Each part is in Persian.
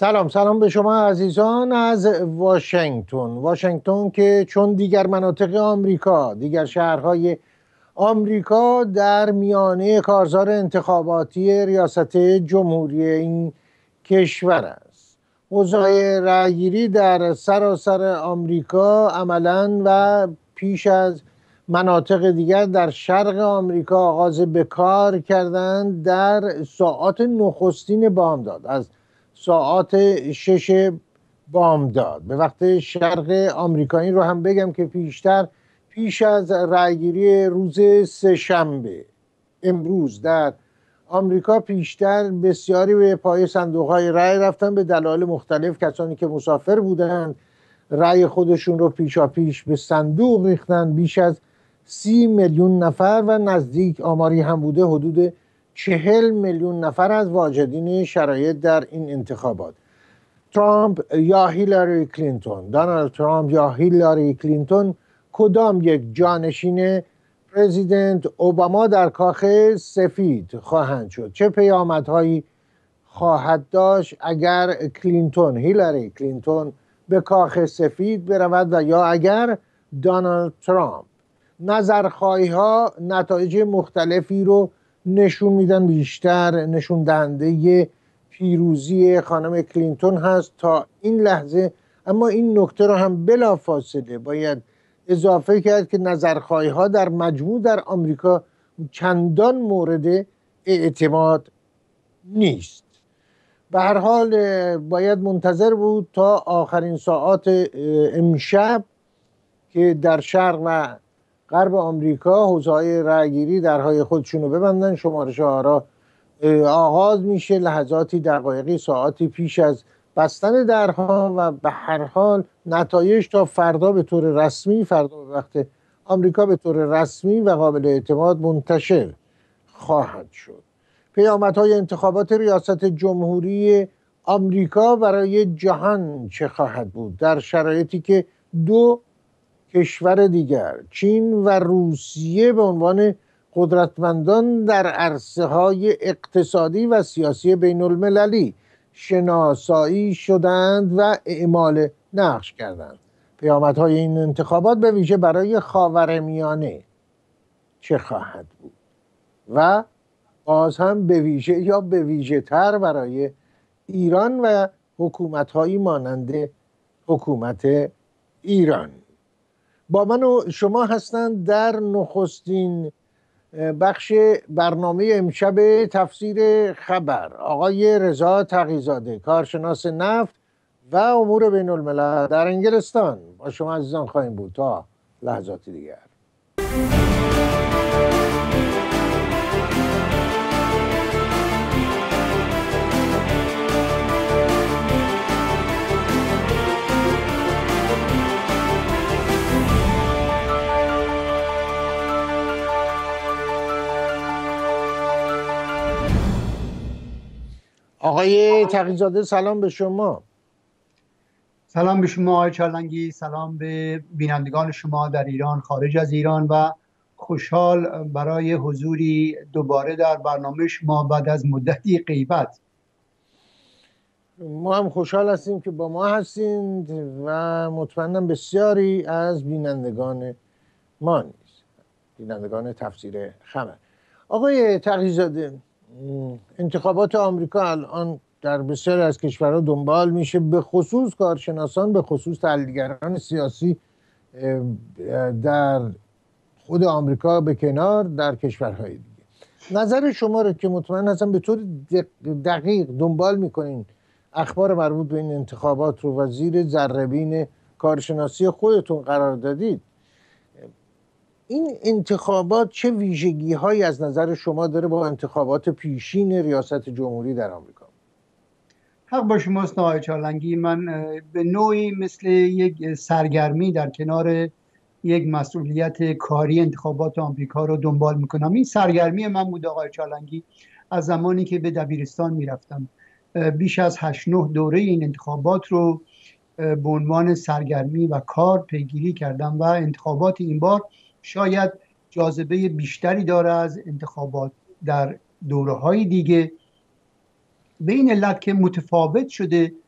سلام به شما عزیزان از واشنگتن که چون دیگر مناطق آمریکا، دیگر شهرهای آمریکا در میانه کارزار انتخاباتی ریاست جمهوری این کشور است. اوضاع رأیگیری در سراسر آمریکا عملاً و پیش از مناطق دیگر در شرق آمریکا آغاز به کار کردند در ساعات نخستین بامداد، از ساعات 6 بامداد به وقت شرق آمریکایی رو هم بگم که پیش از رأیگیری روز سه‌شنبه امروز در آمریکا پیشتر بسیاری به پای صندوق‌های رأی رفتن. به دلایل مختلف کسانی که مسافر بودند رأی خودشون رو پیشاپیش به صندوق ریختن. بیش از 30 میلیون نفر و نزدیک آماری هم بوده حدود 40 میلیون نفر از واجدین شرایط در این انتخابات، ترامپ یا هیلاری کلینتون، دونالد ترامپ یا هیلاری کلینتون، کدام یک جانشین پرزیدنت اوباما در کاخ سفید خواهند شد؟ چه پیامدهایی خواهد داشت اگر هیلاری کلینتون به کاخ سفید برود و یا اگر دونالد ترامپ؟ نظرخواهی ها نتایج مختلفی رو نشون میدن، بیشتر نشون دهنده پیروزی خانم کلینتون هست تا این لحظه. اما این نکته رو هم بلافاصله باید اضافه کرد که نظرخواهی ها در مجموع در آمریکا چندان مورد اعتماد نیست. به هر حال باید منتظر بود تا آخرین ساعات امشب که در شرق و غرب آمریکا حوزه‌های رأیگیری درهای خودشونو ببندن. شمارش آرا آغاز میشه لحظاتی، دقایقی، ساعتی پیش از بستن درها و به هر حال نتایج تا فردا به طور رسمی، فردا به وقت آمریکا به طور رسمی و قابل اعتماد منتشر خواهد شد. پیامدهای انتخابات ریاست جمهوری آمریکا برای جهان چه خواهد بود در شرایطی که دو کشور دیگر، چین و روسیه، به عنوان قدرتمندان در عرصه‌های اقتصادی و سیاسی بین المللی شناسایی شدند و اعمال نقش کردند؟ پیامدهای این انتخابات به ویژه برای خاورمیانه چه خواهد بود و باز هم به ویژه یا به ویژه تر برای ایران و حکومت‌هایی مانند حکومت ایران؟ با من و شما هستند در نخستین بخش برنامه امشب تفسیر خبر آقای رضا تقی‌زاده، کارشناس نفت و امور بین الملل در انگلستان. با شما عزیزان خواهیم بود تا لحظات دیگر. آقای تقی‌زاده سلام به شما. سلام به شما آقای چالنگی، سلام به بینندگان شما در ایران، خارج از ایران و خوشحال برای حضوری دوباره در برنامه شما بعد از مدتی غیبت. ما هم خوشحال هستیم که با ما هستید و مطمئنم بسیاری از بینندگان ما نیست، بینندگان تفسیر خبر. آقای تقی‌زاده، انتخابات آمریکا الان در بسیاری از کشورها دنبال میشه، به خصوص کارشناسان، به خصوص تحلیلگران سیاسی در خود آمریکا به کنار در کشورهای دیگه. نظر شما رو که مطمئن هستم به طور دقیق دنبال میکنین اخبار مربوط به این انتخابات رو و زیر ذره‌بین کارشناسی خودتون قرار دادید، این انتخابات چه ویژگی هایی از نظر شما داره با انتخابات پیشین ریاست جمهوری در آمریکا؟ حق با شماست آقای چالنگی، من به نوعی مثل یک سرگرمی در کنار یک مسئولیت کاری انتخابات آمریکا رو دنبال میکنم. این سرگرمی من بود آقای چالنگی از زمانی که به دبیرستان میرفتم. بیش از 8-9 دوره این انتخابات رو به عنوان سرگرمی و کار پیگیری کردم و انتخابات این بار شاید جاذبه بیشتری داره از انتخابات در دوره‌های دیگه، به این علت که متفاوت شده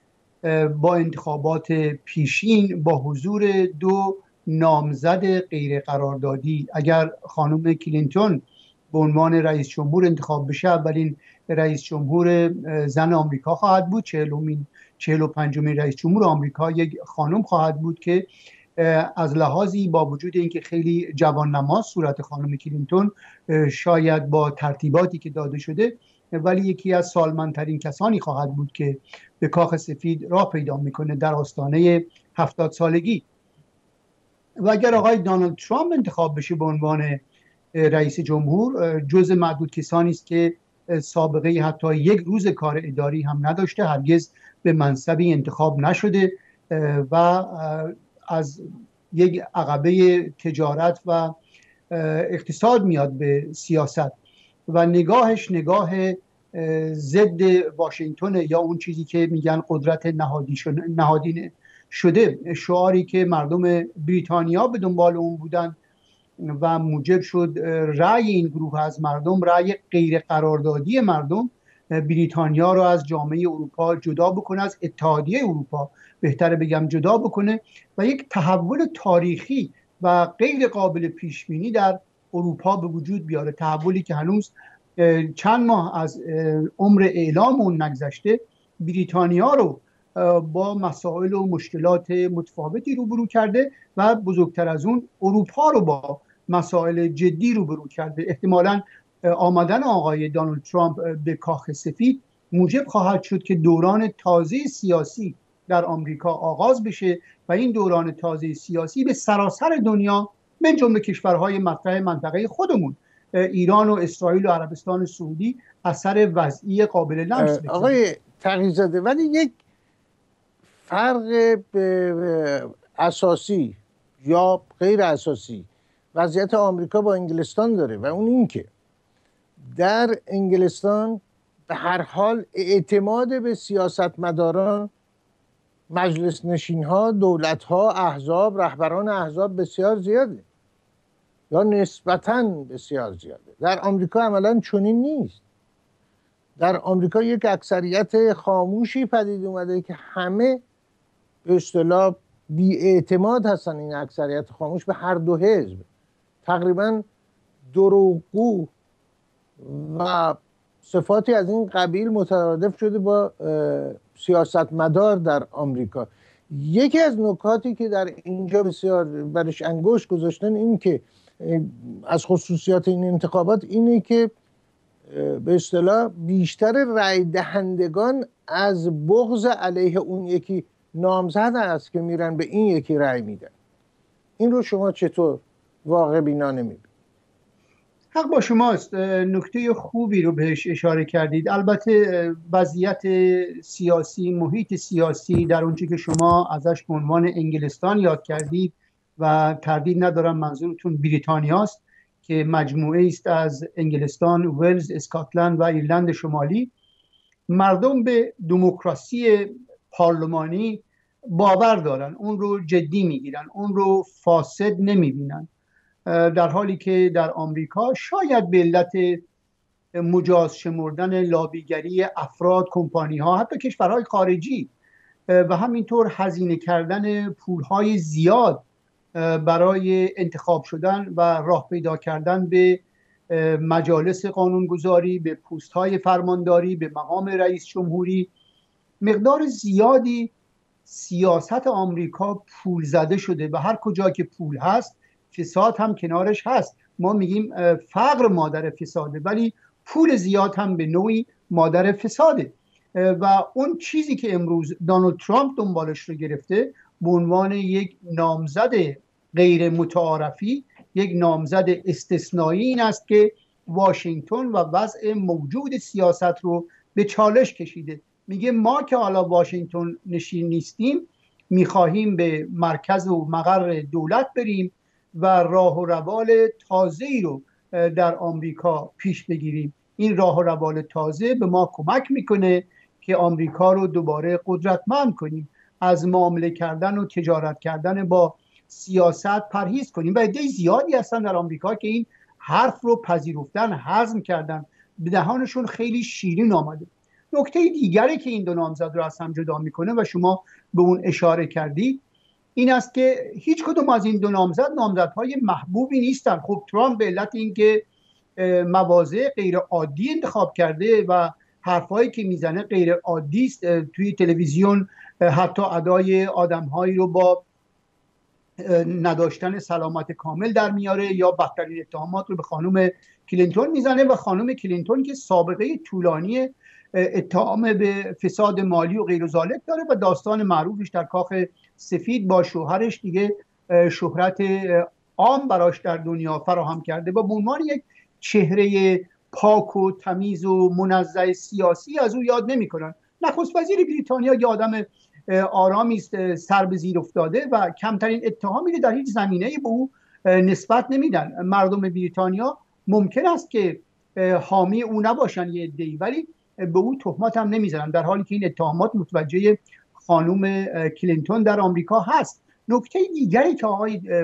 با انتخابات پیشین با حضور دو نامزد غیر قراردادی، اگر خانم کلینتون به عنوان رئیس جمهور انتخاب بشه، اولین رئیس جمهور زن آمریکا خواهد بود، 45مین رئیس جمهور آمریکا یک خانم خواهد بود که از لحاظی با وجود اینکه خیلی جوان‌نماست صورت خانم کلینتون، شاید با ترتیباتی که داده شده، ولی یکی از سالمندترین کسانی خواهد بود که به کاخ سفید راه پیدا میکنه در آستانه 70 سالگی. و اگر آقای دونالد ترامپ انتخاب بشه به عنوان رئیس جمهور، جز معدود کسانی است که سابقه حتی یک روز کار اداری هم نداشته، هرگز به منصبی انتخاب نشده و از یک عقبه تجارت و اقتصاد میاد به سیاست و نگاهش نگاه ضد واشنگتن، یا اون چیزی که میگن قدرت نهادینه شده، شعاری که مردم بریتانیا به دنبال اون بودن و موجب شد رأی این گروه از مردم، رأی غیر قراردادی مردم، بریتانیا رو از جامعه اروپا جدا بکنه، از اتحادیه اروپا بهتره بگم جدا بکنه و یک تحول تاریخی و غیر قابل پیش بینی در اروپا به وجود بیاره. تحولی که هنوز چند ماه از عمر اعلام اون نگذشته، بریتانیا رو با مسائل و مشکلات متفاوتی روبرو کرده و بزرگتر از اون اروپا رو با مسائل جدی روبرو کرده. احتمالاً آمدن آقای دونالد ترامپ به کاخ سفید موجب خواهد شد که دوران تازه سیاسی در آمریکا آغاز بشه و این دوران تازه سیاسی به سراسر دنیا من جمله کشورهای مطرح منطقه خودمون، ایران و اسرائیل و عربستان سعودی، اثر وضعی قابل لمس بگذاره. آقای تقی‌زاده، ولی یک فرق اساسی یا غیر اساسی وضعیت آمریکا با انگلستان داره و اون این که در انگلستان به هر حال اعتماد به سیاستمداران، مجلس نشین‌ها، دولت‌ها، احزاب، رهبران احزاب بسیار زیاده یا نسبتاً بسیار زیاده. در آمریکا عملاً چنین نیست. در آمریکا یک اکثریت خاموشی پدید اومده که همه به اصطلاح بی‌اعتماد هستن. این اکثریت خاموش به هر دو حزب، تقریباً دروغگو و صفاتی از این قبیل مترادف شده با سیاستمدار در آمریکا. یکی از نکاتی که در اینجا بسیار برش انگشت گذاشتن این که از خصوصیات این انتخابات اینه که به اصطلاح بیشتر رای دهندگان از بغض علیه اون یکی نامزد است که میرن به این یکی رای میدن. این رو شما چطور واقع بینانه میبینید؟ حق با شماست، نکته خوبی رو بهش اشاره کردید. البته وضعیت سیاسی، محیط سیاسی در اونچه که شما ازش به عنوان انگلستان یاد کردید و تردید ندارم منظورتون بریتانیاست که مجموعه است از انگلستان، ولز، اسکاتلند و ایرلند شمالی، مردم به دموکراسی پارلمانی باور دارن، اون رو جدی میگیرن، اون رو فاسد نمیبینن، در حالی که در آمریکا شاید به علت مجاز شمردن لابیگری افراد، کمپانی ها، حتی کشورهای خارجی و همینطور هزینه کردن پولهای زیاد برای انتخاب شدن و راه پیدا کردن به مجالس قانونگذاری، به پست‌های فرمانداری، به مقام رئیس جمهوری، مقدار زیادی سیاست آمریکا پول زده شده و هر کجا که پول هست فساد هم کنارش هست. ما میگیم فقر مادر فساده، ولی پول زیاد هم به نوعی مادر فساده و اون چیزی که امروز دونالد ترامپ دنبالش رو گرفته به عنوان یک نامزد غیر متعارفی، یک نامزد استثنایی، این است که واشنگتن و وضع موجود سیاست رو به چالش کشیده. میگه ما که حالا واشنگتن نشین نیستیم، میخواهیم به مرکز و مقر دولت بریم و راه و روال تازه‌ای رو در آمریکا پیش بگیریم. این راه و روال تازه به ما کمک میکنه که آمریکا رو دوباره قدرتمند کنیم، از معامله کردن و تجارت کردن با سیاست پرهیز کنیم. و عده زیادی هستن در آمریکا که این حرف رو پذیرفتن، هضم کردن، به دهانشون خیلی شیرین آمده. نکته دیگری که این دو نامزد رو از هم جدا میکنه و شما به اون اشاره کردید این است که هیچ کدوم از این دو نامزدهای محبوبی نیستن. خب ترامپ به علت اینکه مواضع غیر عادی انتخاب کرده و حرفایی که میزنه غیر عادی است، توی تلویزیون حتی ادای آدمهایی رو با نداشتن سلامت کامل در میاره یا بدترین اتهامات رو به خانم کلینتون میزنه و خانم کلینتون که سابقه طولانی اتهام به فساد مالی و غیر ذالک داره و داستان معروفش در کاخ سفید با شوهرش دیگه شهرت عام براش در دنیا فراهم کرده و به عنوان یک چهره پاک و تمیز و منزه سیاسی از او یاد نمی‌کنن. نخست وزیر بریتانیا یه آدم آرامی است، سر به زیر افتاده و کمترین اتهامی رو در هیچ زمینه‌ای به او نسبت نمیدن. مردم بریتانیا ممکن است که حامی او نباشن یه عده‌ای، ولی به او تهمت هم نمیزنن، در حالی که این اتهامات متوجه خانم کلینتون در آمریکا هست. نکته دیگری که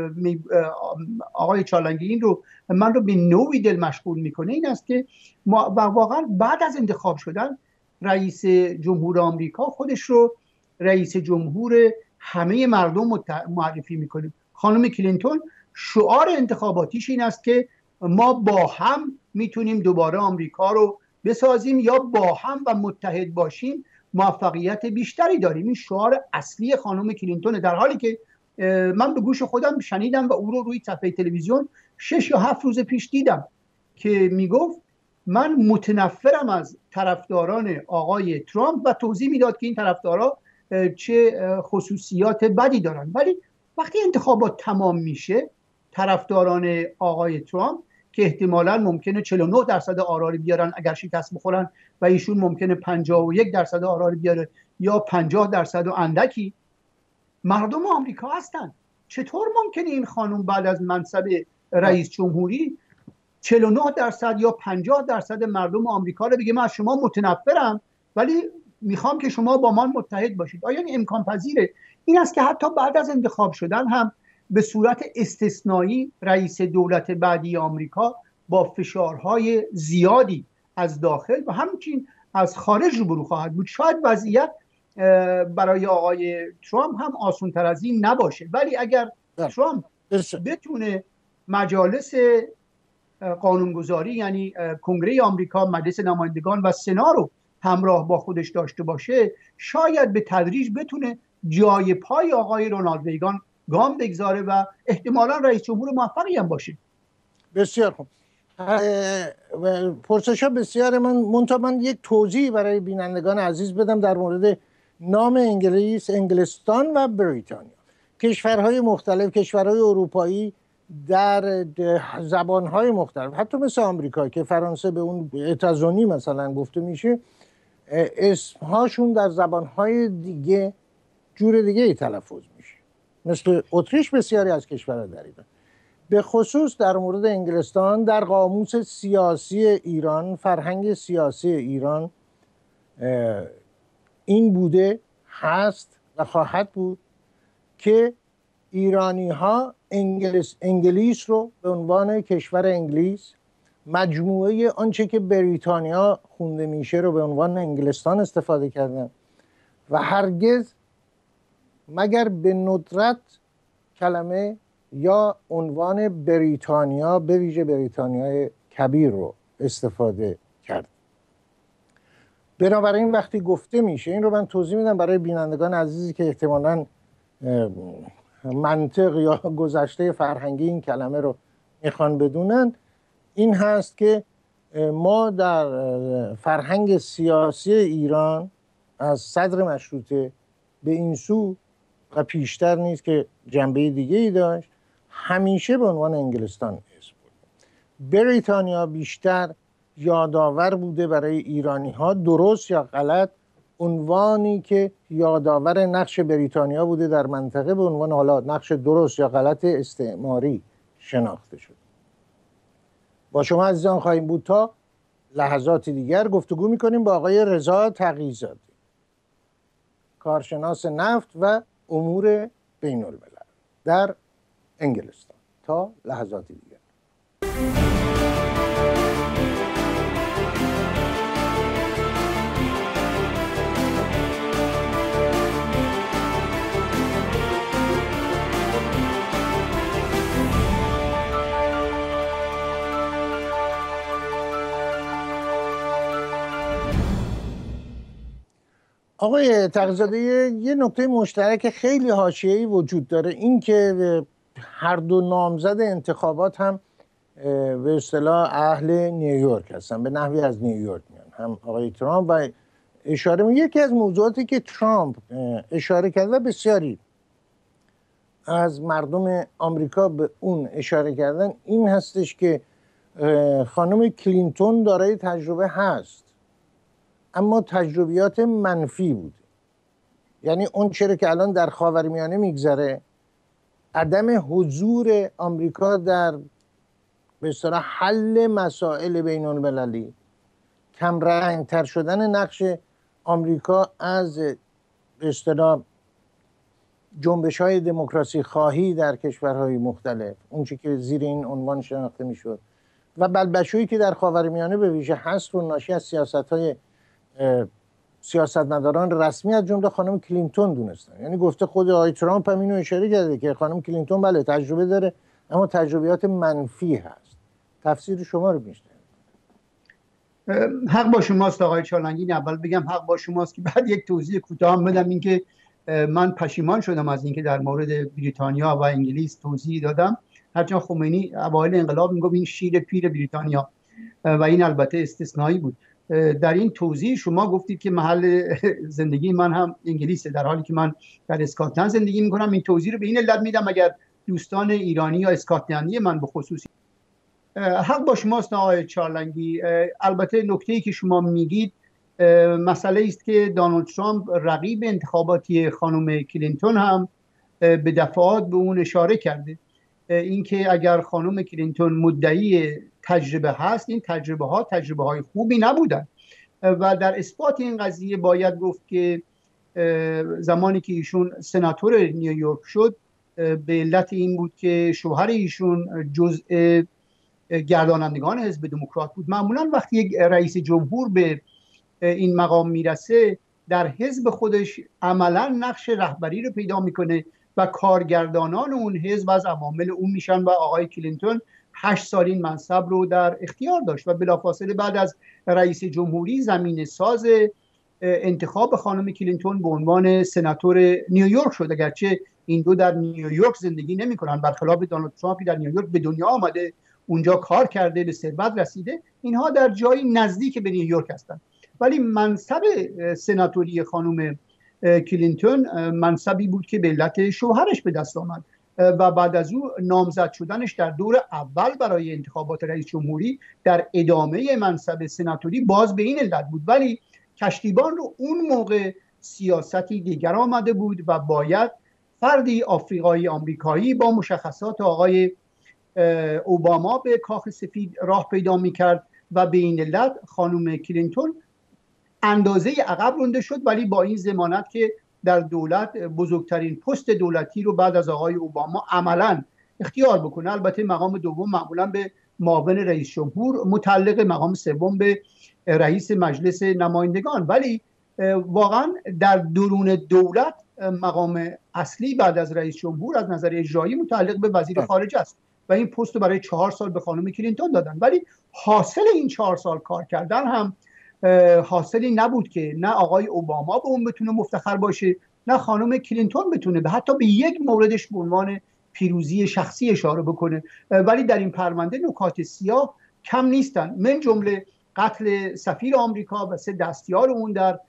آقای چالنگی من رو به نوعی دل مشغول میکنه این است که واقعا بعد از انتخاب شدن رئیس جمهور آمریکا خودش رو رئیس جمهور همه مردم معرفی میکنه. خانم کلینتون شعار انتخاباتیش این است که ما با هم میتونیم دوباره آمریکا رو بسازیم یا با هم و متحد باشیم موفقیت بیشتری داریم. این شعار اصلی خانم کلینتون، در حالی که من به گوش خودم شنیدم و او رو روی صفحه تلویزیون 6 یا 7 روز پیش دیدم که میگفت من متنفرم از طرفداران آقای ترامپ و توضیح میداد که این طرفدارا چه خصوصیات بدی دارن، ولی وقتی انتخابات تمام میشه طرفداران آقای ترامپ که احتمالاً ممکنه 49% آرا رو بیارن اگر شکست بخورن و ایشون ممکنه 51% آرا رو بیاره یا 50% و اندکی، مردم آمریکا هستن. چطور ممکنه این خانم بعد از منصب رئیس جمهوری 49% یا 50% مردم آمریکا رو بگه من از شما متنفرم ولی میخوام که شما با من متحد باشید؟ آیا این امکان پذیره؟ این است که حتی بعد از انتخاب شدن هم به صورت استثنایی رئیس دولت بعدی آمریکا با فشارهای زیادی از داخل و همچنین از خارج روبرو خواهد بود. شاید وضعیت برای آقای ترامپ هم آسان تر از این نباشه، ولی اگر ترامپ بتونه مجالس قانونگذاری یعنی کنگره آمریکا، مجلس نمایندگان و سنا رو همراه با خودش داشته باشه، شاید به تدریج بتونه جای پای آقای رونالد ریگان گام بگذاره و احتمالا رئیس جمهور موفقی هم باشه. بسیار خوب. پرسش‌ها بسیار. من یک توضیح برای بینندگان عزیز بدم در مورد نام انگلیس، انگلستان و بریتانیا. کشورهای مختلف، کشورهای اروپایی در زبانهای مختلف، حتی مثل آمریکا که فرانسه به اون اتازونی مثلا گفته میشه، اسمهاشون در زبانهای دیگه جور دیگه ای تلفظ میشه. مثل اتریش بسیاری از کشورها در ایران. به خصوص در مورد انگلستان در قاموس سیاسی ایران، فرهنگ سیاسی ایران این بوده، هست و خواهد بود که ایرانی ها انگلیس رو به عنوان کشور انگلیس، مجموعه آنچه که بریتانیا خونده میشه رو به عنوان انگلستان استفاده کردن و هرگز مگر به ندرت کلمه یا عنوان بریتانیا به ویژه بریتانیای کبیر رو استفاده کرد. بنابراین وقتی گفته میشه، این رو من توضیح میدم برای بینندگان عزیزی که احتمالاً منطق یا گذشته فرهنگی این کلمه رو میخوان بدونن، این هست که ما در فرهنگ سیاسی ایران از صدر مشروطه به این سو و پیشتر نیست که جنبه دیگه ای داشت، همیشه به عنوان انگلستان اسم بود. بریتانیا بیشتر یادآور بوده برای ایرانی ها، درست یا غلط، عنوانی که یادآور نقش بریتانیا بوده در منطقه به عنوان حالا نقش درست یا غلط استعماری شناخته شد. با شما عزیزان خواهیم بود تا لحظات دیگر گفتگو میکنیم با آقای رضا تقی‌زاده، کارشناس نفت و امور بین الملل در انگلستان. تا لحظات دیگر. آقای تقی‌زاده، یه نکته مشترک خیلی حاشیه‌ای وجود داره، این که هر دو نامزد انتخابات هم به اصطلاح اهل نیویورک هستن، به نحوی از نیویورک میان، هم آقای ترامپ و یکی از موضوعاتی که ترامپ اشاره کرد و بسیاری از مردم آمریکا به اون اشاره کردن این هستش که خانم کلینتون دارای تجربه هست، اما تجربیات منفی بود. یعنی اون چیزی که الان در خاورمیانه میگذره، عدم حضور آمریکا در به اصطلاح حل مسائل بین المللی، کم رنگتر شدن نقش آمریکا از به اصطلاح جنبش های دموکراسی خواهی در کشورهای مختلف، اون چی که زیر این عنوان شناخته میشد، و بلبشویی که در خاورمیانه به ویژه هست و ناشی از سیاستمداران رسمی از جمله خانم کلینتون دونستن. یعنی گفته خود آقای ترامپ هم اینو اشاره کرده که خانم کلینتون بله تجربه داره اما تجربیات منفی هست. تفسیر شما رو میشنم. حق با شماست آقای چالنگی. اول بگم حق با شماست که بعد یک توضیح کوتاه هم بدم، این که من پشیمان شدم از اینکه در مورد بریتانیا و انگلیس توضیح دادم، هرچند خمینی اوایل انقلاب میگفت این شیر پیر بریتانیا و این البته استثنایی بود. در این توضیح شما گفتید که محل زندگی من هم انگلیسه، در حالی که من در اسکاتلند زندگی میکنم. این توضیح رو به این علت میدم اگر دوستان ایرانی یا اسکاتلندی من به خصوص حق با شماست آقای چارلنگی. البته نکته‌ای که شما میگید مسئله است که دونالد ترامپ رقیب انتخاباتی خانم کلینتون هم به دفعات به اون اشاره کرده، اینکه اگر خانم کلینتون مدعی تجربه هست، این تجربه های خوبی نبودن و در اثبات این قضیه باید گفت که زمانی که ایشون سناتور نیویورک شد به علت این بود که شوهر ایشون جزء گردانندگان حزب دموکرات بود. معمولا وقتی یک رئیس جمهور به این مقام میرسه در حزب خودش عملا نقش رهبری رو پیدا میکنه و کارگردانان اون حزب از عوامل اون میشن و آقای کلینتون 8 سال این منصب رو در اختیار داشت و بلافاصله بعد از رئیس جمهوری زمین ساز انتخاب خانم کلینتون به عنوان سناتور نیویورک شد، اگرچه این دو در نیویورک زندگی نمیکنن، برخلاف دونالد ترامپی در نیویورک به دنیا آمده، اونجا کار کرده، به ثروت رسیده، اینها در جایی نزدیک به نیویورک هستند. ولی منصب سناتوری خانم کلینتون منصبی بود که به علت شوهرش به دست آمد و بعد از او نامزد شدنش در دور اول برای انتخابات رئیس جمهوری در ادامه منصب سناتوری باز به این علت بود. ولی کشتیبان رو اون موقع سیاستی دیگر آمده بود و باید فردی آفریقایی آمریکایی با مشخصات آقای اوباما به کاخ سفید راه پیدا میکرد و به این علت خانم کلینتون اندازه عقب رونده شد، ولی با این ضمانت که در دولت بزرگترین پست دولتی رو بعد از آقای اوباما عملا اختیار بکنه. البته مقام دوم معمولا به معاون رئیس جمهور متعلق، مقام سوم به رئیس مجلس نمایندگان، ولی واقعا در درون دولت مقام اصلی بعد از رئیس جمهور از نظر اجرایی متعلق به وزیر خارجه است و این پست رو برای 4 سال به خانم کلینتون دادن. ولی حاصل این 4 سال کار کردن هم حاصلی نبود که نه آقای اوباما به اون بتونه مفتخر باشه، نه خانم کلینتون بتونه به حتی به یک موردش به عنوان پیروزی شخصی اشاره بکنه. ولی در این پرونده نکات سیاه کم نیستن، من جمله قتل سفیر آمریکا و 3 دستیار اون در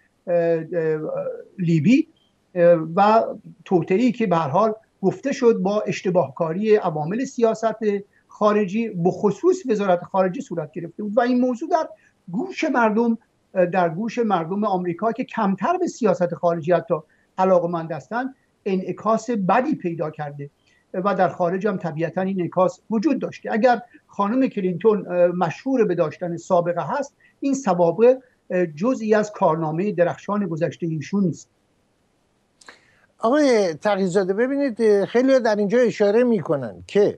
لیبی و توطئه‌ای که به هر حال گفته شد با اشتباهکاری عوامل سیاست خارجی به خصوص وزارت خارجه صورت گرفته بود و این موضوع در گوش مردم آمریکا که کمتر به سیاست خارجی حتی علاقه‌مند هستند انعکاس بدی پیدا کرده و در خارج هم طبیعتا این انعکاس وجود داشته. اگر خانم کلینتون مشهور به داشتن سابقه هست، این سوابق جزئی از کارنامه درخشان گذشته ایشون نیست. آقای تقی‌زاده ببینید، خیلی در اینجا اشاره میکنن که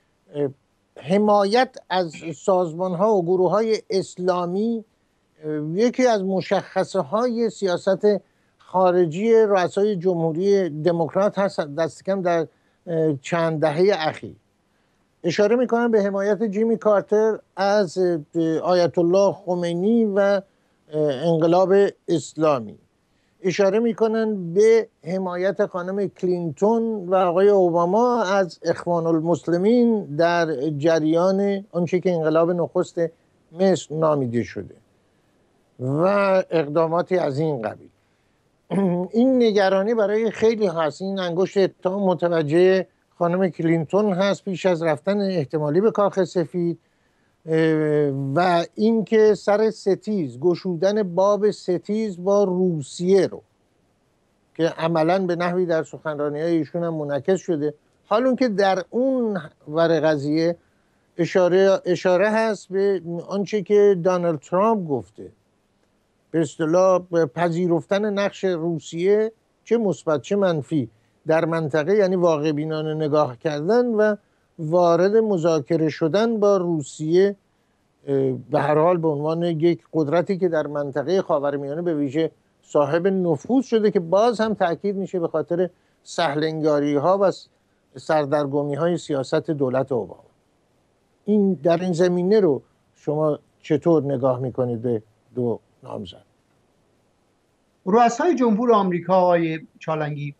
حمایت از سازمان‌ها و گروه‌های اسلامی یکی از مشخصه های سیاست خارجی رؤسای جمهوری دموکرات هست، دست کم در چند دهه اخیر. اشاره میکنن به حمایت جیمی کارتر از آیت الله خمینی و انقلاب اسلامی. اشاره میکنن به حمایت خانم کلینتون و آقای اوباما از اخوان المسلمین در جریان آنچه که انقلاب نخست مصر نامیده شده و اقداماتی از این قبیل. این نگرانی برای خیلی هست. این انگشت اتهام متوجه خانم کلینتون هست پیش از رفتن احتمالی به کاخ سفید و اینکه سر ستیز، گشودن باب ستیز با روسیه رو که عملاً به نحوی در سخنرانی‌های ایشون هم منعکس شده، حال اون که در اون ور قضیه اشاره هست به آنچه که دونالد ترامپ گفته، به اصطلاح پذیرفتن نقش روسیه چه مثبت چه منفی در منطقه، یعنی واقع بینانه نگاه کردن و وارد مذاکره شدن با روسیه به هر حال به عنوان یک قدرتی که در منطقه خاورمیانه به ویژه صاحب نفوذ شده که باز هم تاکید میشه به خاطر سهلنگاری ها و سردرگمی های سیاست دولت اوباما. این در این زمینه رو شما چطور نگاه میکنید به دو نامزد؟ رؤسای جمهور آمریکا آقای چالنگی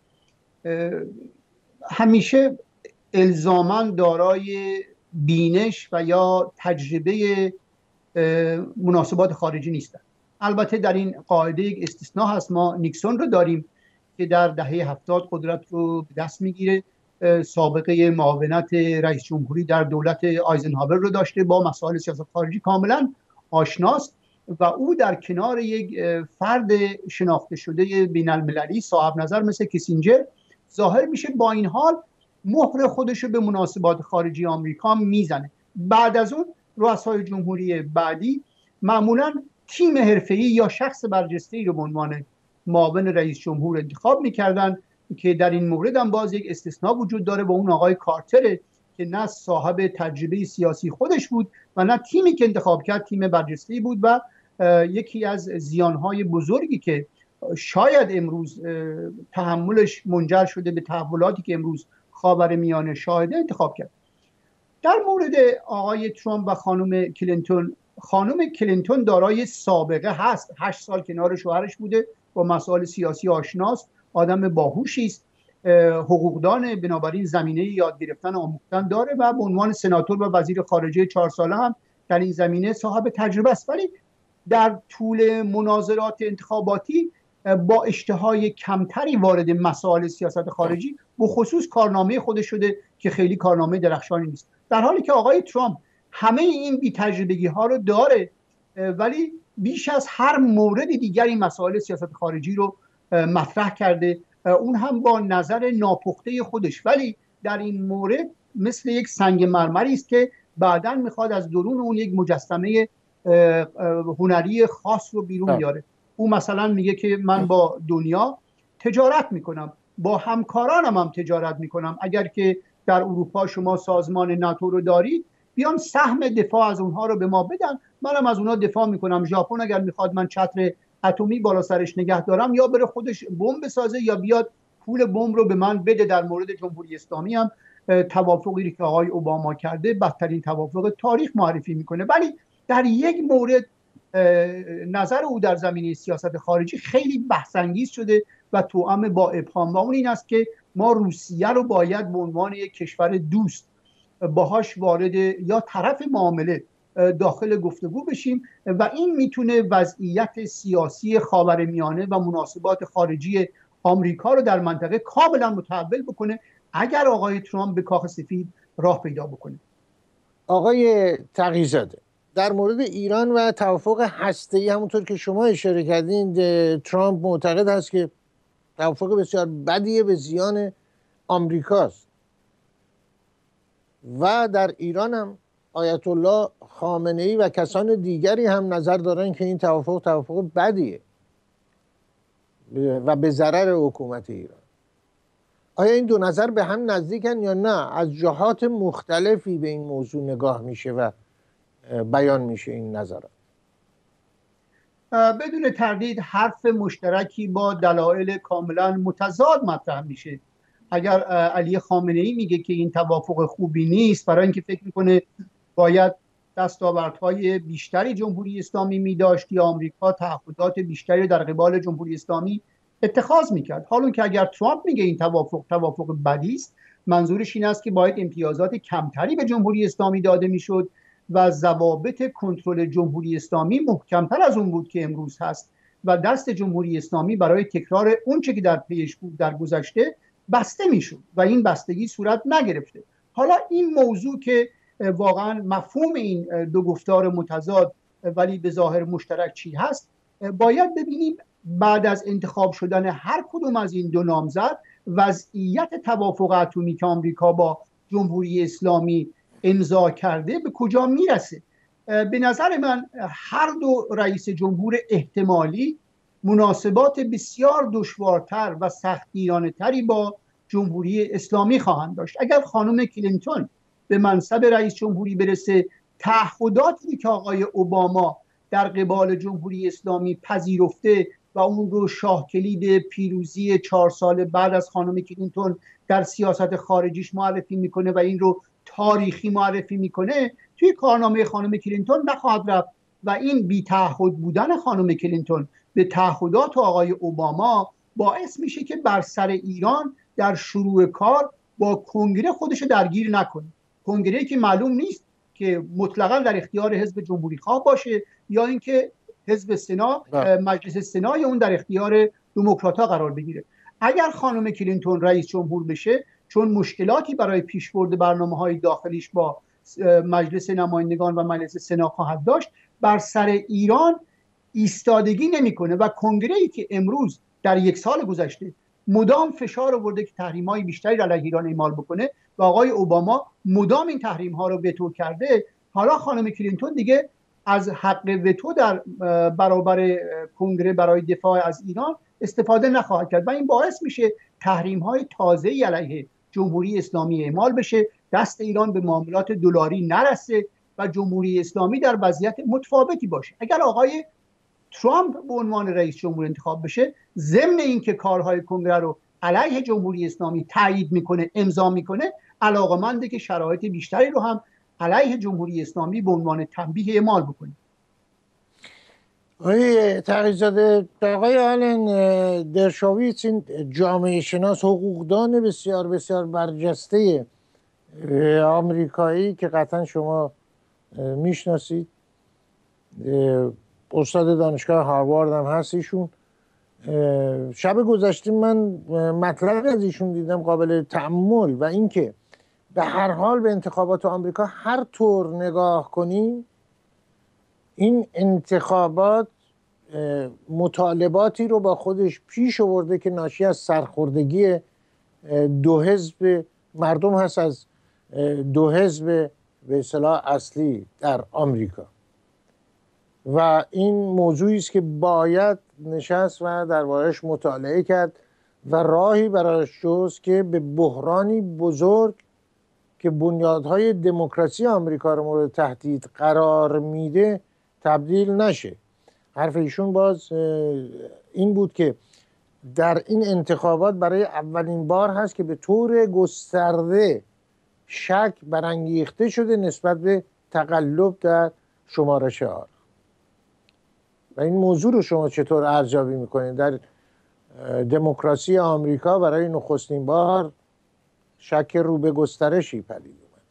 همیشه الزاماً دارای بینش و یا تجربه مناسبات خارجی نیستند. البته در این قاعده یک استثناء هست. ما نیکسون رو داریم که در دهه 70 قدرت رو به دست میگیره، سابقه معاونت رئیس جمهوری در دولت آیزنهاور رو داشته، با مسائل سیاست خارجی کاملا آشناست و او در کنار یک فرد شناخته شده بین المللی صاحب نظر مثل کیسینجر ظاهر میشه. با این حال مهر خودش رو به مناسبات خارجی آمریکا میزنه. بعد از اون رؤسای جمهوری بعدی معمولا تیم حرفه‌ای یا شخص برجسته‌ای رو به عنوان معاون رئیس جمهور انتخاب میکردن که در این مورد هم باز یک استثناء وجود داره و اون آقای کارتره که نه صاحب تجربه سیاسی خودش بود و نه تیمی که انتخاب کرد تیم برجسته‌ای بود و یکی از زیانهای بزرگی که شاید امروز تحملش منجر شده به تحولاتی که امروز خاورمیانه شاهده انتخاب کرد. در مورد آقای ترامپ و خانم کلینتون دارای سابقه هست. 8 سال کنار شوهرش بوده، با مسائل سیاسی آشناست، آدم باهوشی است، حقوقدان، بنابراین زمینه یاد گرفتن آموختن داره و به عنوان سناتور و وزیر خارجه 4 ساله هم در این زمینه صاحب تجربه است. ولی در طول مناظرات انتخاباتی با اشتهای کمتری وارد مسائل سیاست خارجی به خصوص کارنامه خودش شده که خیلی کارنامه درخشانی نیست، در حالی که آقای ترامپ همه این بی تجربگی ها رو داره ولی بیش از هر مورد دیگری مسائل سیاست خارجی رو مطرح کرده، اون هم با نظر ناپخته خودش، ولی در این مورد مثل یک سنگ مرمری است که بعداً میخواد از درون اون یک مجسمه هنری خاص رو بیرون بیاره. او مثلا میگه که من با دنیا تجارت میکنم، با همکارانم هم تجارت میکنم، اگر که در اروپا شما سازمان ناتو رو دارید بیان سهم دفاع از اونها رو به ما بدن، منم از اونها دفاع میکنم. ژاپن اگر میخواد من چتر اتمی بالا سرش نگه دارم، یا بره خودش بمب بسازه یا بیاد پول بمب رو به من بده. در مورد جمهوری اسلامی هم توافقی که آقای اوباما کرده بدترین توافق تاریخ معرفی میکنه. ولی در یک مورد نظر او در زمینه سیاست خارجی خیلی بحث‌انگیز شده و توأم با ابهام، و اون این است که ما روسیه رو باید به عنوان یک کشور دوست باهاش وارد یا طرف معامله داخل گفتگو بشیم و این میتونه وضعیت سیاسی خاورمیانه و مناسبات خارجی آمریکا رو در منطقه کاملا متحول بکنه اگر آقای ترامپ به کاخ سفید راه پیدا بکنه. آقای تقی‌زاده، در مورد ایران و توافق هسته‌ای همونطور که شما اشاره کردین، ترامپ معتقد است که توافق بسیار بدیه، به زیان آمریکاست و در ایران هم آیت الله خامنه‌ای و کسان دیگری هم نظر دارن که این توافق بدیه و به ضرر حکومت ایران. آیا این دو نظر به هم نزدیکن یا نه؟ از جهات مختلفی به این موضوع نگاه میشه و بیان میشه این نظرات. بدون تردید حرف مشترکی با دلایل کاملا متضاد مطرح میشه. اگر علی خامنه‌ای میگه که این توافق خوبی نیست برای اینکه فکر میکنه باید دستاوردهای بیشتری جمهوری اسلامی میداشت یا آمریکا تعهدات بیشتری در قبال جمهوری اسلامی اتخاذ میکرد. حالا که اگر ترامپ میگه این توافق بدی است، منظورش این است که باید امتیازات کمتری به جمهوری اسلامی داده میشد و ضوابط کنترل جمهوری اسلامی محکمتر از اون بود که امروز هست و دست جمهوری اسلامی برای تکرار اون چه که در پیش بود در گذشته بسته میشد و این بستگی صورت نگرفته. حالا این موضوع که واقعا مفهوم این دو گفتار متضاد ولی به ظاهر مشترک چی هست، باید ببینیم بعد از انتخاب شدن هر کدوم از این دو نامزد وضعیت توافق اتمی که آمریکا با جمهوری اسلامی امضا کرده به کجا میرسه. به نظر من هر دو رئیس جمهور احتمالی مناسبات بسیار دشوارتر و سختگیرانه‌تری با جمهوری اسلامی خواهند داشت. اگر خانم کلینتون به منصب رئیس جمهوری برسه، تعهداتی که آقای اوباما در قبال جمهوری اسلامی پذیرفته و اون رو شاه کلید پیروزی 4 سال بعد از خانم کلینتون در سیاست خارجیش معرفی میکنه و این رو تاریخی معرفی میکنه، توی کارنامه خانم کلینتون نخواهد رفت و این بی تعهد بودن خانم کلینتون به تعهدات آقای اوباما باعث میشه که بر سر ایران در شروع کار با کنگره خودش درگیر نکنه. کنگره که معلوم نیست که مطلقاً در اختیار حزب جمهوری خواه باشه یا اینکه حزب سنا، مجلس سنا یا اون در اختیار دموکرات‌ها قرار بگیره. اگر خانم کلینتون رئیس جمهور بشه، چون مشکلاتی برای پیشبرد برنامه‌های داخلیش با مجلس نمایندگان و مجلس سنا خواهد داشت، بر سر ایران ایستادگی نمی‌کنه و کنگره‌ای که امروز در 1 سال گذشته مدام فشار آورده که تحریم‌های بیشتری علیه ایران اعمال بکنه و آقای اوباما مدام این تحریم‌ها رو وتو کرده، حالا خانم کلینتون دیگه از حق وتو در برابر کنگره برای دفاع از ایران استفاده نخواهد کرد و این باعث میشه تحریم‌های تازه‌ای علیه جمهوری اسلامی اعمال بشه، دست ایران به معاملات دلاری نرسه و جمهوری اسلامی در وضعیت متفاوتی باشه. اگر آقای ترامپ به عنوان رئیس جمهور انتخاب بشه، ضمن اینکه کارهای کنگره رو علیه جمهوری اسلامی تایید میکنه، امضا میکنه، علاقمنده که شرایط بیشتری رو هم علیه جمهوری اسلامی به عنوان تنبیه اعمال بکنه. آقای تقی‌زاده، آقای آلن درشاویتز، این جامعه شناس حقوقدان بسیار بسیار برجسته آمریکایی که قطعا شما میشناسید، استاد دانشگاه هاروارد هم هست ایشون، شب گذشته من مطلب از ایشون دیدم قابل تأمل و اینکه به هر حال به انتخابات آمریکا هر طور نگاه کنیم، این انتخابات مطالباتی رو با خودش پیش آورده که ناشی از سرخوردگی دو حزب مردم هست، از دو حزب به اصطلاح اصلی در آمریکا و این موضوعی است که باید نشست و درباره‌اش مطالعه کرد و راهی برایش جست که به بحرانی بزرگ که بنیادهای دموکراسی آمریکا رو مورد تهدید قرار میده تبدیل نشه. حرف ایشون باز این بود که در این انتخابات برای اولین بار هست که به طور گسترده شک برانگیخته شده نسبت به تقلب در شمارش آرا و این موضوع رو شما چطور ارزیابی میکنید؟ در دموکراسی آمریکا برای نخستین بار شک رو به گسترشی پدید اومد.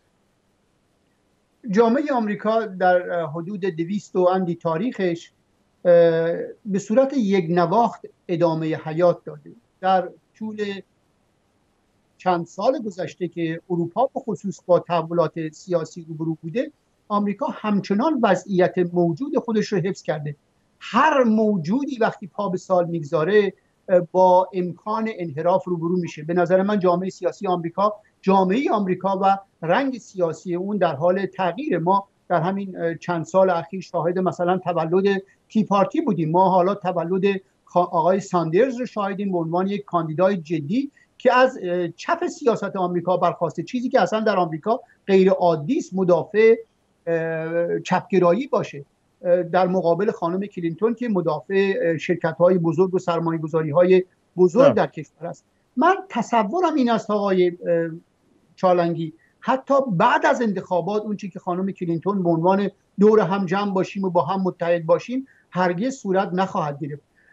جامعه آمریکا در حدود 200 و اندی تاریخش به صورت یک نواخت ادامه حیات داده. در طول چند سال گذشته که اروپا به خصوص با تحولات سیاسی روبرو بوده، آمریکا همچنان وضعیت موجود خودش رو حفظ کرده. هر موجودی وقتی پا به سال میگذاره با امکان انحراف روبرو میشه. به نظر من جامعه سیاسی آمریکا، جامعه آمریکا و رنگ سیاسی اون در حال تغییر. ما در همین چند سال اخیر شاهد مثلا تولد تی پارتی بودیم. ما حالا تولد آقای ساندرز رو شاهدیم به عنوان یک کاندیدای جدی که از چپ سیاست آمریکا برخواسته، چیزی که اصلا در آمریکا غیر عادی است، مدافع چپگرایی باشه، در مقابل خانم کلینتون که مدافع شرکت‌های بزرگ و سرمایه‌گذاری‌های بزرگ در کشور است. من تصورم این است آقای چالنگی، حتی بعد از انتخابات اون چیزی که خانم کلینتون به عنوان دور هم جمع باشیم و با هم متحد باشیم هرگز صورت نخواهد گرفت.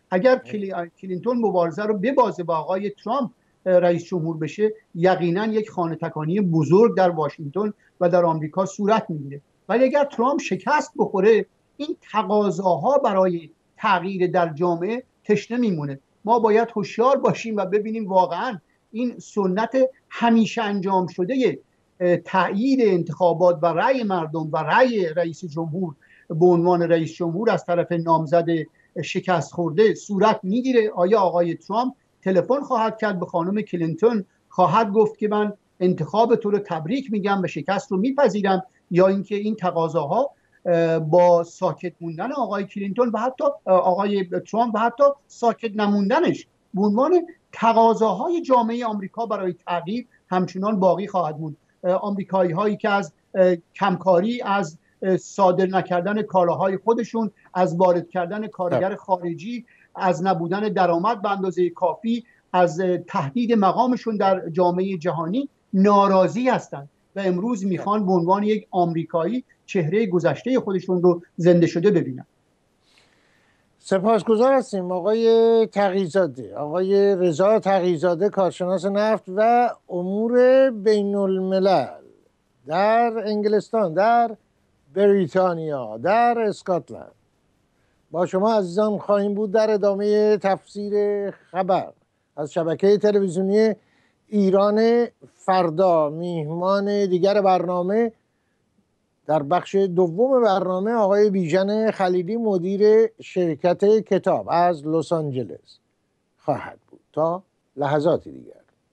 اگر کلینتون مبارزه رو ببازه با آقای ترامپ رئیس جمهور بشه، یقینا یک خانه تکانی بزرگ در واشنگتن و در آمریکا صورت میگیره. ولی اگر ترامپ شکست بخوره، این تقاضاها برای تغییر در جامعه تشنه میمونه. ما باید هوشیار باشیم و ببینیم واقعا این سنت همیشه انجام شده تأیید انتخابات و رأی مردم و رأی رئیس جمهور به عنوان رئیس جمهور از طرف نامزد شکست خورده صورت میگیره. آیا آقای ترامپ تلفن خواهد کرد به خانم کلینتون، خواهد گفت که من انتخاب تو رو تبریک میگم و شکست رو میپذیرم، یا اینکه این تقاضاها با ساکت موندن آقای کلینتون و حتی آقای ترامپ و حتی ساکت نموندنش به عنوان تقاضاهای جامعه آمریکا برای تغییر همچنان باقی خواهد موند. آمریکایی هایی که از کمکاری، از صادر نکردن کالاهای خودشون، از وارد کردن کارگر خارجی، از نبودن درآمد به اندازه کافی، از تهدید مقامشون در جامعه جهانی ناراضی هستند و امروز میخوان به عنوان یک آمریکایی چهره گذشته خودشون رو زنده شده ببینن. سپاسگزار هستیم آقای تقی‌زاده، آقای رضا تقی‌زاده، کارشناس نفت و امور بین الملل در انگلستان، در بریتانیا، در اسکاتلند. با شما عزیزان خواهیم بود در ادامه تفسیر خبر از شبکه تلویزیونی ایران فردا. میهمان دیگر برنامه در بخش دوم برنامه آقای بیژن خلیلی، مدیر شرکت کتاب از لس آنجلس خواهد بود. تا لحظاتی دیگر.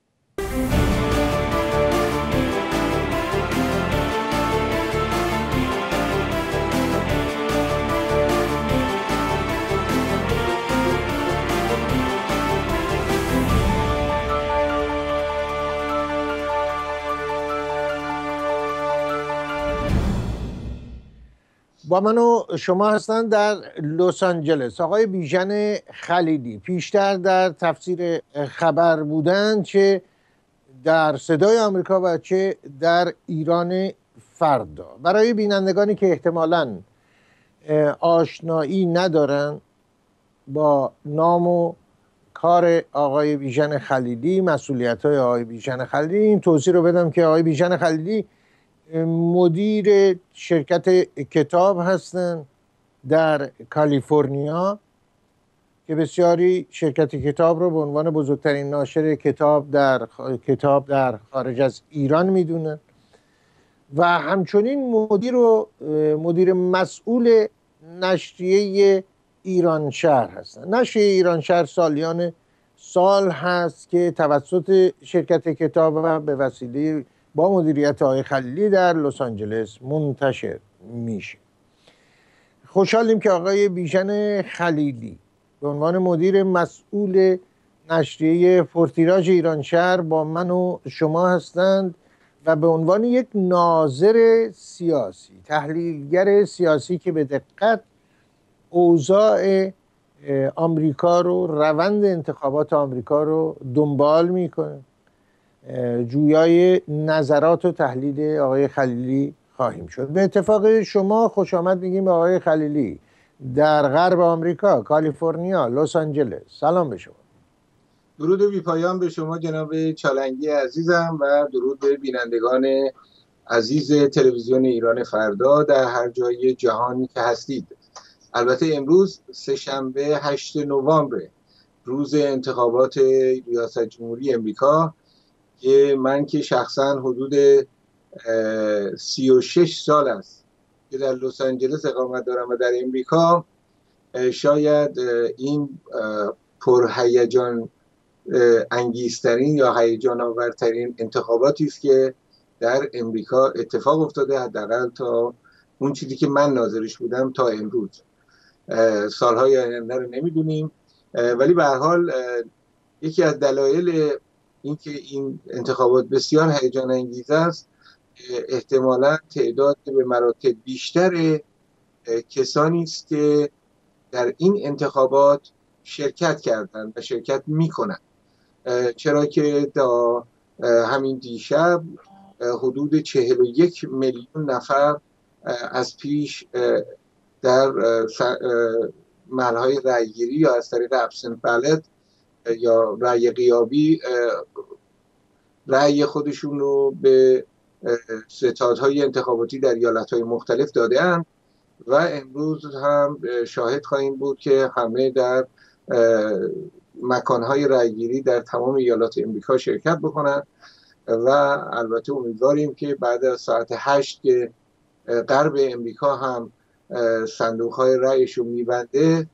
با من و شما هستند در لس آنجلس آقای بیژن خلیلی، پیشتر در تفسیر خبر بودند، چه در صدای آمریکا و چه در ایران فردا. برای بینندگانی که احتمالاً آشنایی ندارن با نام و کار آقای بیژن خلیلی، مسئولیت‌های آقای بیژن خلیلی، این توضیح رو بدم که آقای بیژن خلیلی مدیر شرکت کتاب هستند در کالیفرنیا که بسیاری شرکت کتاب رو به عنوان بزرگترین ناشر کتاب در خارج از ایران میدونن و همچنین مدیر مسئول نشریه ایران شهر هستند. نشریه ایران شهر سالیان سال هست که توسط شرکت کتاب و به وسیله با مدیریت آقای خلیلی در لس آنجلس منتشر میشه. خوشحالیم که آقای بیژن خلیلی به عنوان مدیر مسئول نشریه پرتیراژ ایران شهر با من و شما هستند و به عنوان یک ناظر سیاسی، تحلیلگر سیاسی که به دقت اوضاع آمریکا رو، روند انتخابات آمریکا رو دنبال میکنه، جویای نظرات و تحلیل آقای خلیلی خواهیم شد. به اتفاق شما خوش آمد میگیم به آقای خلیلی در غرب آمریکا، کالیفرنیا، لس آنجلس. سلام به شما. درود بی پایان به شما جناب چالنگی عزیزم و درود به بینندگان عزیز تلویزیون ایران فردا در هر جای جهانی که هستید. البته امروز سه‌شنبه 8 نوامبر، روز انتخابات ریاست جمهوری امریکا، که من که شخصا حدود 36 سال است که در لس آنجلس اقامت دارم و در امریکا، شاید این پرهیجان انگیزترین یا هیجان آورترین انتخاباتی است که در امریکا اتفاق افتاده، حداقل تا اون چیزی که من ناظرش بودم تا امروز. سالهای آینده رو نمیدونیم، ولی به هر حال یکی از دلایل اینکه این انتخابات بسیار هیجان انگیز است، احتمالاً تعداد به مراتب بیشتر کسانی است که در این انتخابات شرکت کردند و شرکت میکنند، چرا که تا همین دیشب حدود 41 میلیون نفر از پیش در محلهای رأیگیری یا از طریق ابسنت بالت یا رأی غیابی رأی خودشون رو به ستادهای انتخاباتی در ایالت‌های مختلف داده‌اند و امروز هم شاهد خواهیم بود که همه در مکانهای رأیگیری در تمام ایالات امریکا شرکت بکنن و البته امیدواریم که بعد از ساعت 8 که غرب امریکا هم صندوق‌های رأیشون میبنده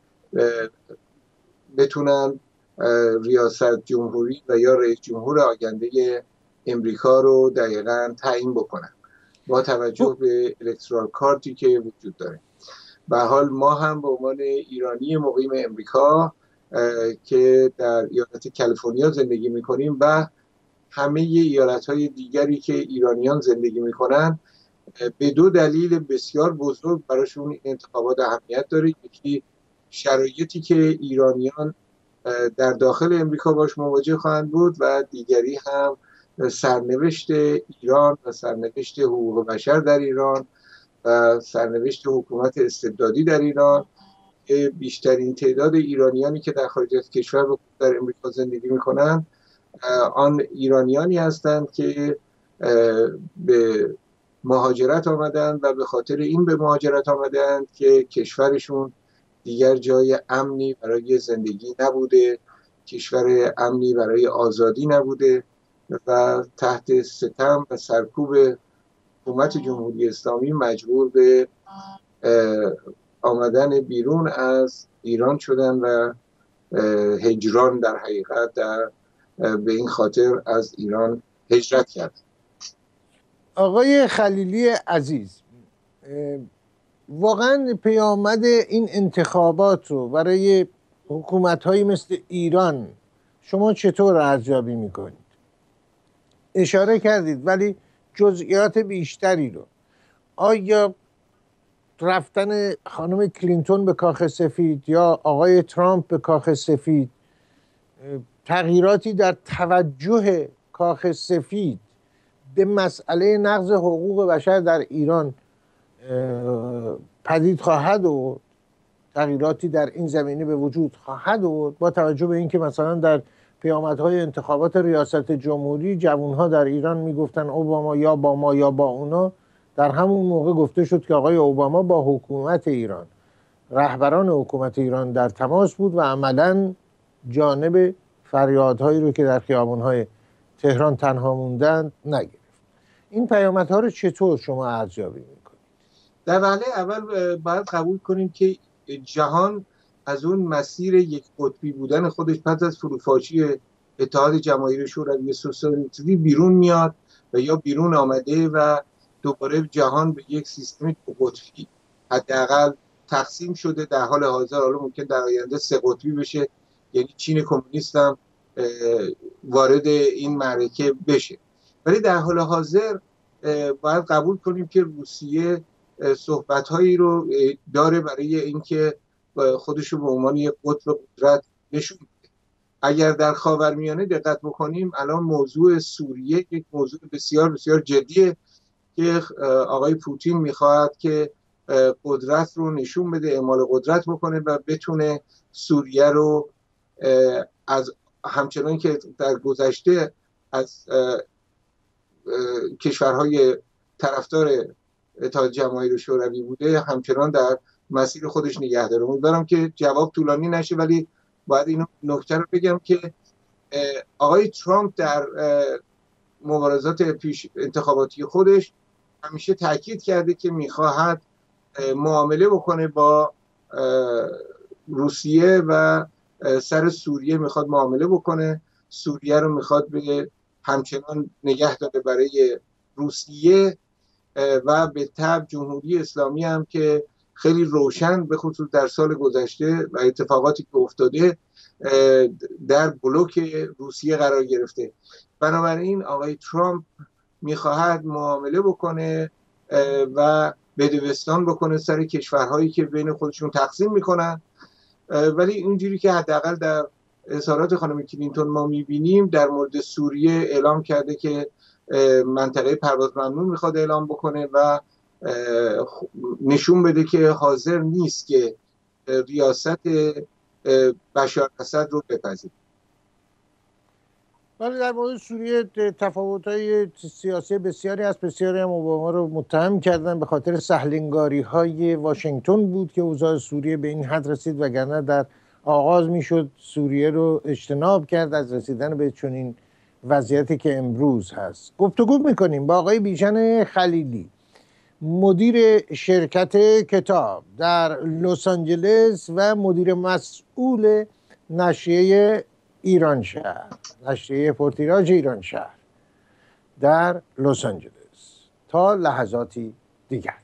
بتونن ریاست جمهوری و یا رئیس جمهور آینده امریکا رو دقیقاً تعیین بکنن با توجه به الکترال کارتی که وجود داره. به حال ما هم به عنوان ایرانی مقیم امریکا که در ایالت کالیفرنیا زندگی میکنیم و همه ایالت‌های دیگری که ایرانیان زندگی میکنن به دو دلیل بسیار بزرگ براشون این انتخابات اهمیت داره. یکی شرایطی که ایرانیان در داخل امریکا باش مواجه خواهند بود و دیگری هم سرنوشت ایران و سرنوشت حقوق بشر در ایران و سرنوشت حکومت استبدادی در ایران که بیشترین تعداد ایرانیانی که در خارج از کشور در امریکا زندگی میکنن آن ایرانیانی هستند که به مهاجرت آمدند و به خاطر این به مهاجرت آمدند که کشورشون دیگر جای امنی برای زندگی نبوده، کشور امنی برای آزادی نبوده و تحت ستم و سرکوب حکومت جمهوری اسلامی مجبور به آمدن بیرون از ایران شدن و هجران در حقیقت به این خاطر از ایران هجرت کرد. آقای خلیلی عزیز، واقعا پیامد این انتخابات رو برای حکومت‌هایی مثل ایران شما چطور ارزیابی میکنید؟ اشاره کردید ولی جزئیات بیشتری رو. آیا رفتن خانم کلینتون به کاخ سفید یا آقای ترامپ به کاخ سفید تغییراتی در توجه کاخ سفید به مسئله نقض حقوق بشر در ایران پدید خواهد آورد، تغییراتی در این زمینه به وجود خواهد آورد با توجه به اینکه مثلا در پیامدهای انتخابات ریاست جمهوری جوانها در ایران میگفتن اوباما یا با ما یا با اونا، در همون موقع گفته شد که آقای اوباما با حکومت ایران، رهبران حکومت ایران در تماس بود و عملاً جانب فریادهایی رو که در خیابان‌های تهران تنها موندند نگرفت. این پیامدها رو چطور شما ارزیابی میکنید؟ در وهله اول باید قبول کنیم که جهان از اون مسیر یک قطبی بودن خودش پس از فروپاشی اتحاد جماهیر شوروی سوسیالیستی بیرون میاد و یا بیرون آمده و دوباره جهان به یک سیستم دو قطبی حداقل تقسیم شده. در حال حاضر حالا ممکن در آینده سه قطبی بشه، یعنی چین کمونیست هم وارد این معرکه بشه. ولی در حال حاضر باید قبول کنیم که روسیه صحبت‌هایی رو داره برای اینکه خودش رو به عنوان یک قطب قدرت نشون بده. اگر در خاورمیانه دقت بکنیم الان موضوع سوریه یک موضوع بسیار بسیار جدیه که آقای پوتین میخواهد که قدرت رو نشون بده، اعمال قدرت بکنه و بتونه سوریه رو از همچنان که در گذشته از کشورهای طرفدار اتحاد جماهیر شوروی بوده همچنان در مسیر خودش نگه داره. امیدوارم که جواب طولانی نشه، ولی باید این نکته رو بگم که آقای ترامپ در مبارزات پیش انتخاباتی خودش همیشه تاکید کرده که میخواهد معامله بکنه با روسیه و سر سوریه میخواد معامله بکنه. سوریه رو میخواد به همچنان نگه داره برای روسیه و به تبع جمهوری اسلامی هم که خیلی روشن به خصوص در سال گذشته و اتفاقاتی که افتاده در بلوک روسیه قرار گرفته. بنابراین آقای ترامپ میخواهد معامله بکنه و بدوستان بکنه سر کشورهایی که بین خودشون تقسیم میکنن. ولی اونجوری که حداقل در اظهارات خانم کلینتون ما میبینیم در مورد سوریه اعلام کرده که منطقه پرواز ممنوع میخواد اعلام بکنه و نشون بده که حاضر نیست که ریاست بشار اسد رو بپذیره. ولی در مورد سوریه تفاوت‌های سیاسی بسیاری از بسیاری هم اوباما رو متهم کردن به خاطر سهلنگاری‌های واشنگتن بود که اوضاع سوریه به این حد رسید، وگرنه در آغاز میشد سوریه رو اجتناب کرد از رسیدن به چنین وضعیتی که امروز هست. گفتگو میکنیم با آقای بیژن خلیلی، مدیر شرکت کتاب در لس آنجلس و مدیر مسئول نشریه ایران شهر، نشریه پرتیراژ ایران شهر در لس آنجلس. تا لحظاتی دیگر.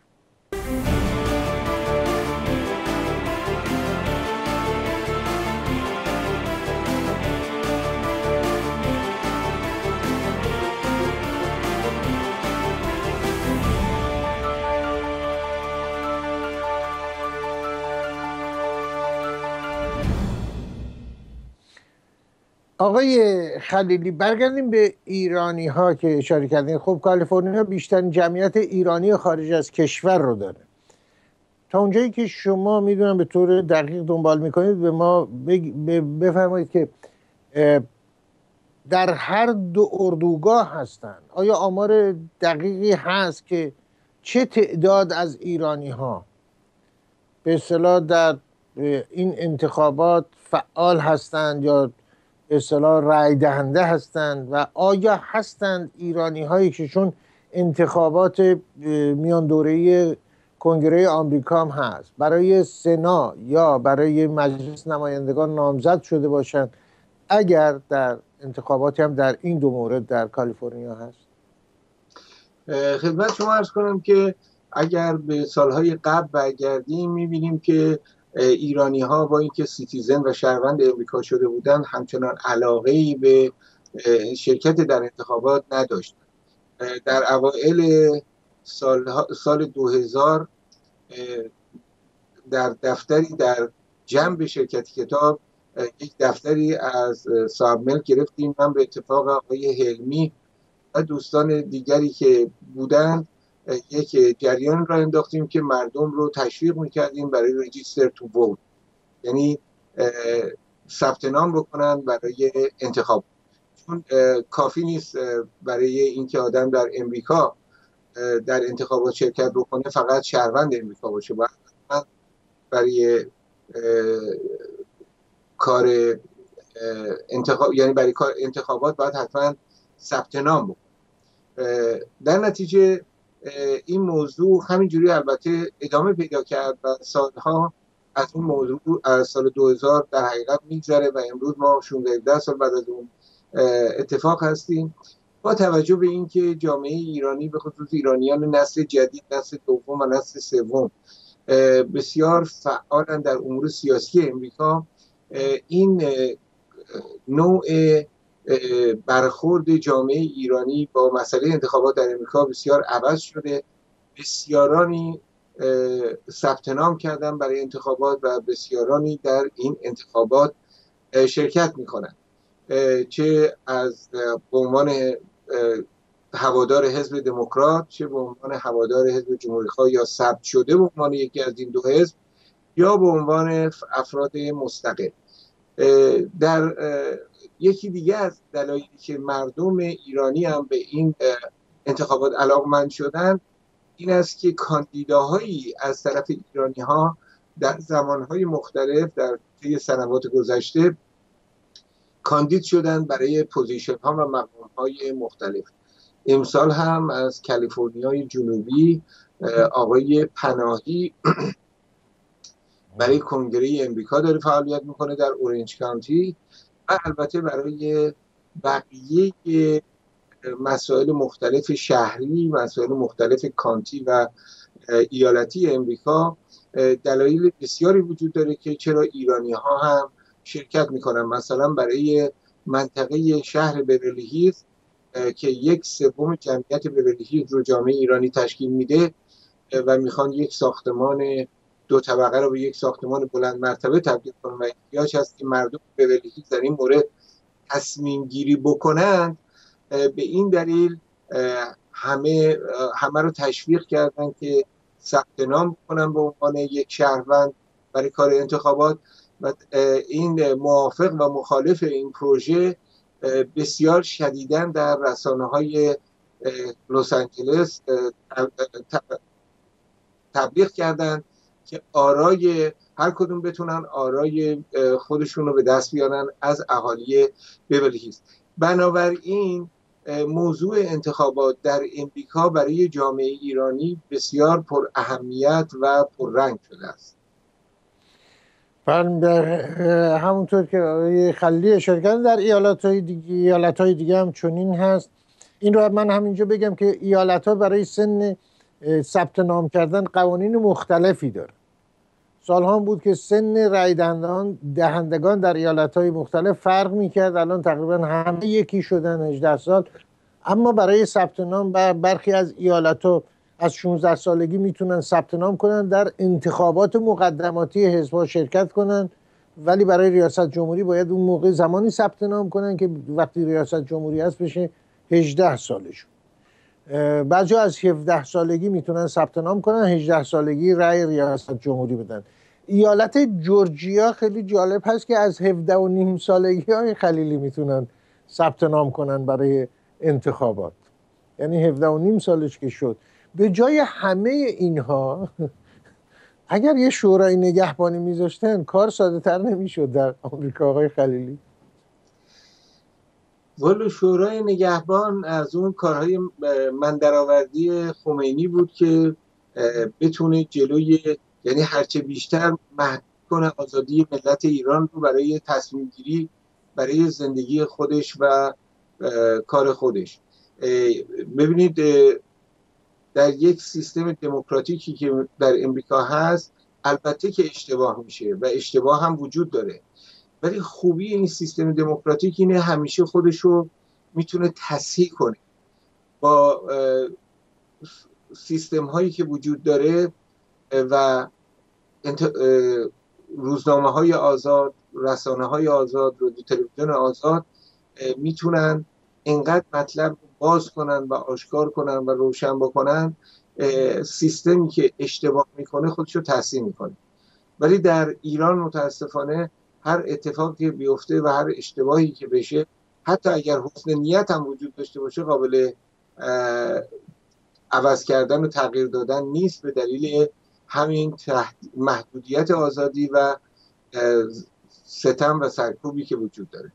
آقای خلیلی، برگردیم به ایرانی ها که اشاره کردین. خب کالیفرنیا بیشترین جمعیت ایرانی خارج از کشور رو داره. تا اونجایی که شما میدونم به طور دقیق دنبال میکنید، به ما بفرمایید که در هر دو اردوگاه هستن، آیا آمار دقیقی هست که چه تعداد از ایرانی ها به اصطلاح در این انتخابات فعال هستند یا به اصطلاح رای دهنده هستند، و آیا هستند ایرانی هایی که چون انتخابات میان دوره‌ای کنگره آمریکا هم هست برای سنا یا برای مجلس نمایندگان نامزد شده باشند، اگر در انتخاباتی هم در این دو مورد در کالیفرنیا هست؟ خدمت شما عرض کنم که اگر به سالهای قبل برگردیم میبینیم که ایرانی ها با اینکه سیتیزن و شهروند امریکا شده بودند همچنان علاقه‌ای به شرکت در انتخابات نداشتند. در اوائل سال 2000 در دفتری در جنب شرکت کتاب یک دفتری از صاحب ملک گرفتیم. من به اتفاق آقای حلمی و دوستان دیگری که بودند یک جریان را انداختیم که مردم رو تشویق میکردیم برای رجیستر تو ووت، یعنی ثبت نام بکنن برای انتخاب. چون کافی نیست برای اینکه آدم در امریکا در انتخابات شرکت بکنه فقط شهروند امریکا باشه، باید برای کار یعنی برای کار انتخابات باید حتما ثبت نام بکنه. در نتیجه این موضوع همینجوری البته ادامه پیدا کرد و سالها از اون موضوع از سال 2000 در حقیقت میگذره و امروز ما 16 سال بعد از اون اتفاق هستیم. با توجه به اینکه جامعه ایرانی به خصوص ایرانیان نسل جدید، نسل دوم و نسل سوم بسیار فعالن در امور سیاسی امریکا، این نوع برخورد جامعه ایرانی با مسئله انتخابات در امریکا بسیار عوض شده. بسیارانی ثبت نام کردن برای انتخابات و بسیارانی در این انتخابات شرکت میکنن، چه از به عنوان هوادار حزب دموکرات، چه به عنوان هوادار حزب جمهوری‌خواه یا ثبت شده به عنوان یکی از این دو حزب، یا به عنوان افراد مستقل. در یکی دیگه از دلایلی که مردم ایرانی هم به این انتخابات علاقمند شدن این است که کاندیداهایی از طرف ایرانی ها در زمانهای مختلف در طی سنوات گذشته کاندید شدن برای پوزیشن ها و مقام های مختلف. امسال هم از کالیفرنیای جنوبی آقای پناهی برای کنگره امریکا داره فعالیت میکنه در اورنج کانتی، و البته برای بقیه مسائل مختلف شهری، مسائل مختلف کانتی و ایالتی امریکا دلایل بسیاری وجود داره که چرا ایرانی ها هم شرکت میکنن. مثلا برای منطقه شهر بیورلی هیلز که 1/3 جمعیت بیورلی هیلز رو جامعه ایرانی تشکیل میده و میخوان یک ساختمان 2 طبقه رو به یک ساختمان بلند مرتبه تبدیل کنن و احتیاج هست که مردم بیورلی هیلز در این مورد تصمیم گیری بکنند، به این دلیل همه رو تشویق کردن که ثبت نام کنن به عنوان یک شهروند و برای کار انتخابات و این موافق و مخالف این پروژه بسیار شدیداً در رسانه‌های لس آنجلس تبلیغ کردند که آرای هر کدوم بتونن آرای خودشون رو به دست بیارن از اهالی بیورلی هیلز. بنابراین موضوع انتخابات در امریکا برای جامعه ایرانی بسیار پر اهمیت و پر رنگ شده است. همونطور که آقای خلیلی اشاره کردن در ایالت‌های دیگه هم چنین هست. این رو من همینجا بگم که ایالت‌ها برای سن ثبت نام کردن قوانین مختلفی داره. سالها بود که سن رای دهندگان در ایالت‌های مختلف فرق می‌کرد، الان تقریبا همه یکی شدن 18 سال. اما برای ثبت نام برخی از ایالت‌ها از 16 سالگی میتونن ثبت نام کنن در انتخابات مقدماتی حزب‌ها شرکت کنن، ولی برای ریاست جمهوری باید اون موقع زمانی ثبت نام کنن که وقتی ریاست جمهوری هست بشه 18 سالشون. بعضی از 17 سالگی میتونن ثبت نام کنن، 18 سالگی رأی ریاست جمهوری بدن. ایالت جورجیا خیلی جالب هست که از 17 و نیم سالگی های خلیلی میتونن ثبت نام کنن برای انتخابات، یعنی 17 و نیم سالش که شد. به جای همه اینها اگر یه شورای نگهبانی میذاشتن کار ساده تر نمیشد در آمریکا آقای خلیلی؟ والا شورای نگهبان از اون کارهای من درآوردی خمینی بود که بتونه جلوی، یعنی هرچه بیشتر محدود کنه آزادی ملت ایران رو برای تصمیم گیری برای زندگی خودش و کار خودش. ببینید در یک سیستم دموکراتیکی که در امریکا هست البته که اشتباه میشه و اشتباه هم وجود داره، ولی خوبی این سیستم دموکراتیک اینه همیشه خودش رو میتونه تصحیح کنه با سیستم هایی که وجود داره و روزنامه های آزاد، رسانه های آزاد، رادیو تلویزیون آزاد میتونن اینقدر مطلب باز کنن و آشکار کنن و روشن بکنن سیستمی که اشتباه میکنه خودش رو تصحیح میکنه. ولی در ایران متاسفانه هر اتفاقی بیفته و هر اشتباهی که بشه، حتی اگر حسن نیت هم وجود داشته باشه، قابل عوض کردن و تغییر دادن نیست به دلیل همین محدودیت آزادی و ستم و سرکوبی که وجود داره.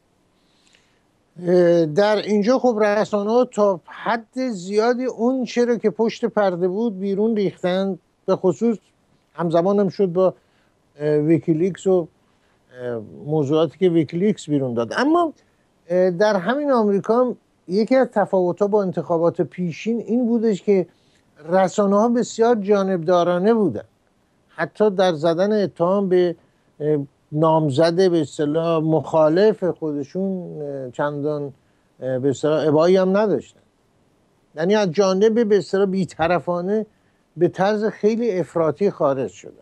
در اینجا خب رسانه‌ها تا حد زیادی اون چرا که پشت پرده بود بیرون ریختن، به خصوص همزمان هم شد با ویکیلیکس و موضوعاتی که ویکیلیکس بیرون داد. اما در همین آمریکا یکی از تفاوت‌ها با انتخابات پیشین این بودش که رسانه‌ها بسیار جانبدارانه بودن، حتی در زدن اتهام به نامزد به اصطلاح مخالف خودشون چندان به اصطلاح ابایی هم نداشتن، یعنی از جانب به اصطلاح بی‌طرفانه به طرز خیلی افراطی خارج شدن.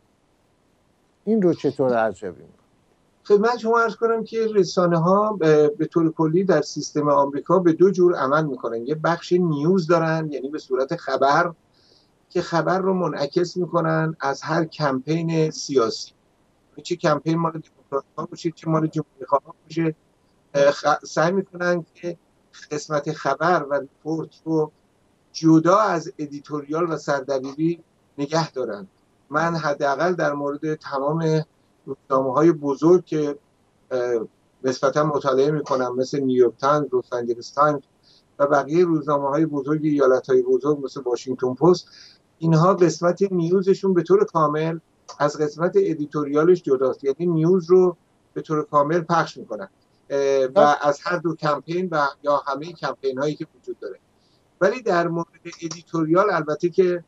این رو چطور ارزیابی می‌کنید؟ خدمت شما عرض کنم که رسانه ها به طور کلی در سیستم آمریکا به دو جور عمل میکنن. یه بخش نیوز دارن، یعنی به صورت خبر، که خبر رو منعکس میکنن از هر کمپین سیاسی، چه کمپین مال دموکرات‌ها باشه چه مال جمهوری‌خواها باشه. سعی میکنن که قسمت خبر و ریپورت رو جدا از ادیتوریال و سردبیری نگه دارن. من حداقل در مورد تمام روزنامه‌های بزرگ که نسبتا مطالعه میکنم مثل نیویورک تایمز، لس آنجلس تایمز و بقیه روزنامه‌های بزرگ ایالت‌های بزرگ مثل واشنگتن پست، اینها قسمت نیوزشون به طور کامل از قسمت ادیتوریالش جداست، یعنی نیوز رو به طور کامل پخش میکنن و از هر دو کمپین و یا همه کمپین هایی که وجود داره. ولی در مورد ادیتوریال البته که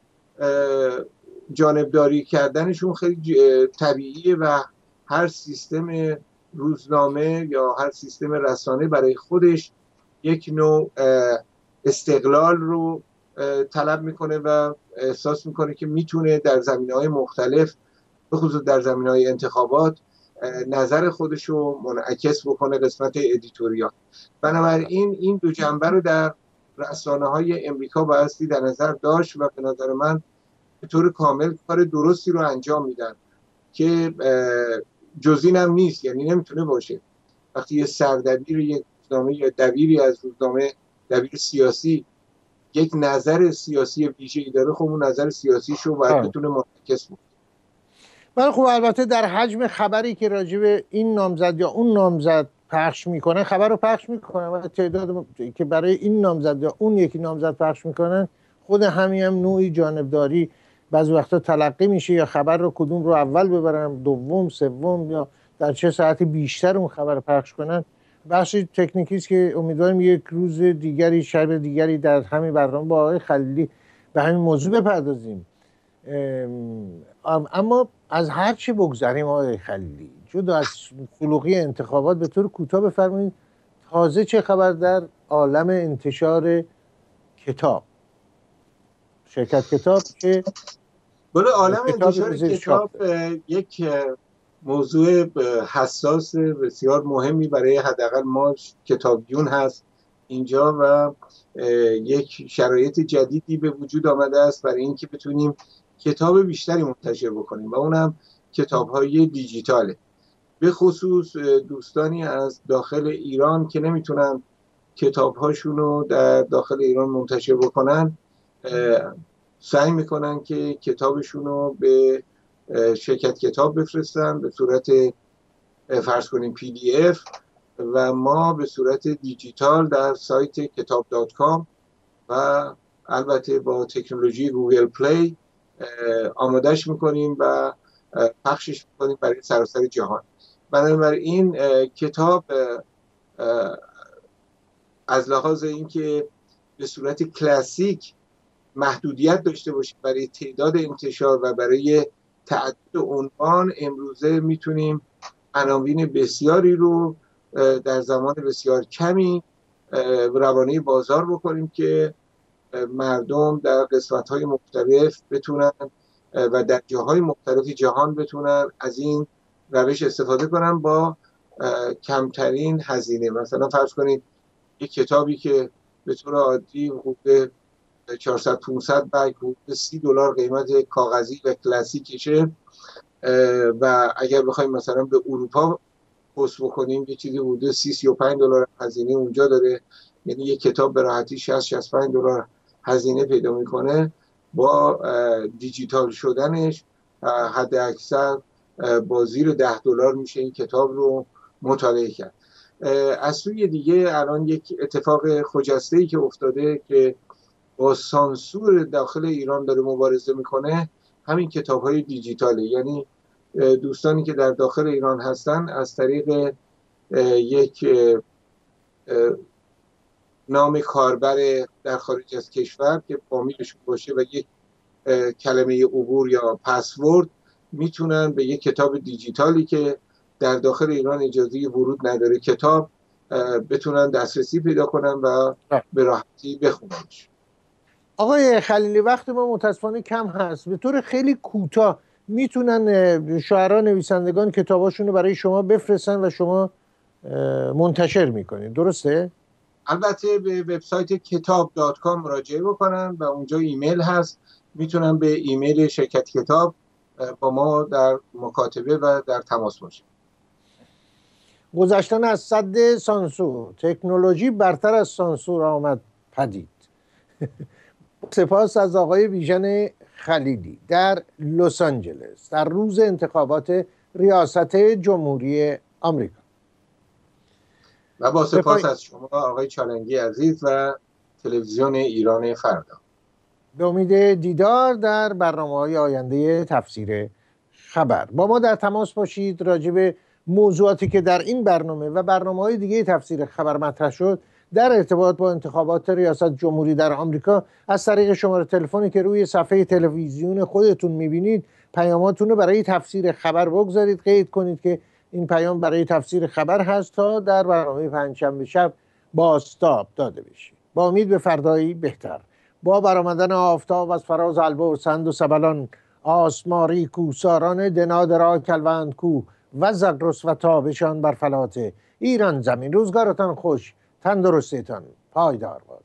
جانبداری کردنشون خیلی طبیعیه و هر سیستم روزنامه یا هر سیستم رسانه برای خودش یک نوع استقلال رو طلب میکنه و احساس میکنه که میتونه در زمینه‌های مختلف به خصوص در زمینه‌های انتخابات نظر خودش رو منعکس بکنه قسمت ادیتوریال. بنابراین این دو جنبه رو در رسانه‌های امریکا بایستی در نظر داشت و به نظر من به طور کامل کار درستی رو انجام میدن. که جزین هم نیست، یعنی نمیتونه باشه. وقتی یه سردبیر یک روزنامه یا دبیری از روزنامه، دبیر سیاسی، یک نظر سیاسی ویژه‌ای داره، خب اون نظر سیاسیشو باید بتونه منعکس کنه. ولی خب البته در حجم خبری که راجع به این نامزد یا اون نامزد پخش میکنن، خبر رو پخش میکنن و تعداد که برای این نامزد یا اون یکی نامزد پخش میکنن، خود همین هم نوعی جانبداری بعضی وقتا تلقی میشه، یا خبر رو کدوم رو اول ببرن، دوم، سوم، یا در چه ساعتی بیشتر اون خبر پخش کنن. بخشی تکنیکی است که امیدوارم یک روز دیگری، شب دیگری در همین برنامه با آقای خلیلی به همین موضوع بپردازیم. اما از هر چی بگذریم آقای خلیلی، جدا از شلوغی انتخابات، به طور کوتاه بفرمایید تازه چه خبر در عالم انتشار کتاب؟ شرکت کتاب که برای عالم انتشار کتاب یک موضوع حساس بسیار مهمی برای حداقل ما کتابیون هست اینجا و یک شرایط جدیدی به وجود آمده است برای اینکه بتونیم کتاب بیشتری منتشر بکنیم و اونم کتاب‌های دیجیتاله. به خصوص دوستانی از داخل ایران که نمیتونن کتاب‌هاشون رو در داخل ایران منتشر بکنن، سعی میکنن که کتابشون رو به شرکت کتاب بفرستن به صورت فرض کنیم PDF و ما به صورت دیجیتال در سایت کتاب.com و البته با تکنولوژی گوگل پلی آمادهش میکنیم و پخشش میکنیم برای سراسر جهان. بنابراین کتاب از لحاظ اینکه به صورت کلاسیک محدودیت داشته باشه برای تعداد انتشار و برای تعدد عنوان، امروزه میتونیم عناوین بسیاری رو در زمان بسیار کمی روانه بازار بکنیم که مردم در قسمت‌های مختلف بتونن و در جاهای مختلف جهان بتونن از این روش استفاده کنن با کمترین هزینه. مثلا فرض کنید یک کتابی که به طور عادی حدود 400-500 برگ حدود $30 قیمت کاغذی و کلاسیکشه و اگر بخوایم مثلا به اروپا پست بکنیم یه چیزی حدود $30-35 هزینه اونجا داره، یعنی یک کتاب به راحتی $60-65 هزینه پیدا میکنه. با دیجیتال شدنش حد اکثر با زیر $10 میشه این کتاب رو مطالعه کرد. از سوی دیگه الان یک اتفاق خجسته‌ای که افتاده که با سانسور داخل ایران داره مبارزه میکنه، همین کتاب‌های دیجیتاله. یعنی دوستانی که در داخل ایران هستن از طریق یک نام کاربر در خارج از کشور که فامیلشون باشه و یک کلمه عبور یا پسورد میتونن به یک کتاب دیجیتالی که در داخل ایران اجازه ورود نداره کتاب بتونن دسترسی پیدا کنن و به راحتی بخوننش. آقای خلیلی وقت ما متاسفانه کم هست، به طور خیلی کوتاه میتونن شاعرها، نویسندگان کتاباشون رو برای شما بفرستن و شما منتشر میکنید، درسته؟ البته به وبسایت کتاب.com مراجعه بکنن و اونجا ایمیل هست، میتونن به ایمیل شرکت کتاب با ما در مکاتبه و در تماس باشن. گذشتن از سد سانسور، تکنولوژی برتر از سانسور آمد پدید. سپاس از آقای بیژن خلیلی در لس آنجلس در روز انتخابات ریاست جمهوری آمریکا. و با سپاس از شما آقای چالنگی عزیز و تلویزیون ایران فردا. به امید دیدار در برنامه‌های آینده تفسیر خبر. با ما در تماس باشید راجع به موضوعاتی که در این برنامه و برنامه‌های دیگه تفسیر خبر مطرح شد در ارتباط با انتخابات ریاست جمهوری در آمریکا از طریق شماره تلفنی که روی صفحه تلویزیون خودتون می‌بینید پیاماتون رو برای تفسیر خبر بگذارید، قید کنید که این پیام برای تفسیر خبر هست تا در برنامه پنجشنبه شب بازتاب داده بشه. با امید به فردایی بهتر. با برآمدن آفتاب از فراز البرز سند و سبلان، آسماری کوساران دنادرا کلوند کو و زغرس و تابشان بر فلات ایران زمین. روزگارتان خوش، تندرستیتان پایدار باد.